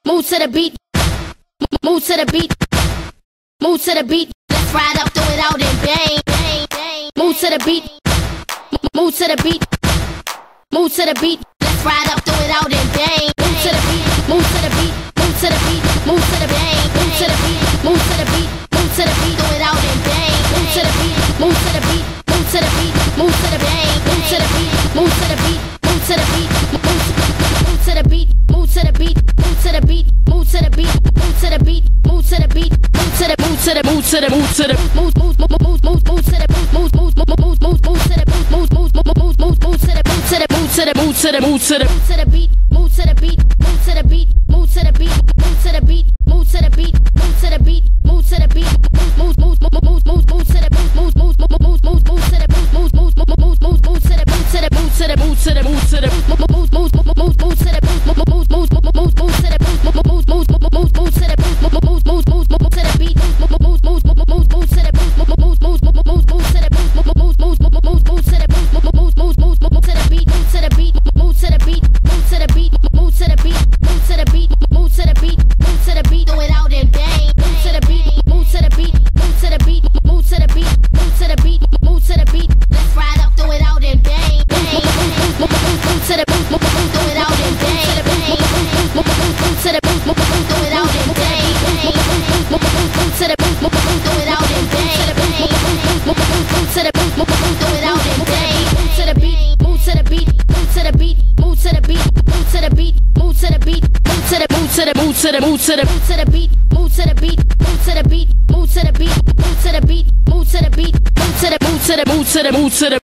move to the beat, move to the beat, move to the beat. Let's ride up, throw it out and bang, bang, bang. Move to the beat, move to the beat, move to the beat. Let's ride up, throw it out and bang. Move to the beat, move to the beat, move to the beat, move to the bang. Move to the beat, move to the beat, move to the beat, throw it out and bang. Move to the beat, move to the beat, move to the beat, move to the bang. Move to the beat, move to the beat, move to the beat, move to the beat, move to the beat, move to the beat, move to the beat, move to the beat, move to the beat, move to the move to the move to the move to the move move move move move move to the move move move move move move to the move move move move move move to the move to the move to the move to the move to the move to the beat, move to the beat, move to the beat, move to the beat, move to the beat, move to the beat, move to the beat, move to the beat, move move move move move move to the move move move move move move to the move move move move move move to the move to the move to the move to the move to the move move move move move move to the move move move move move move to the move move move move move move to the move move move move move to the beat, move move move move move move to the move move move move move move to the move move move move move move to the move move move move move to the beat, move to the beat, move to the beat, move to the beat, move to the beat, move to the beat, move to the beat, move to the beat, throw it out and bang. Move to the beat, move to the beat, move to the beat, move to the beat, move to the beat, move to the beat. Let's ride up, throw it out and bang, bang. Move to the beat, throw it out and bang, bang. Move to the beat, throw it out and bang, bang. Move to the beat, throw it out and bang, bang. Move to the beat, throw it out and bang. Move to the beat, move to the beat, move to the beat, move to the beat, move to the beat, move to the beat, move to the move to the move to the move to the move to the beat, move to the beat, move to the beat, move to the beat, move to the beat, move to the beat, move to the move to the move to the move to the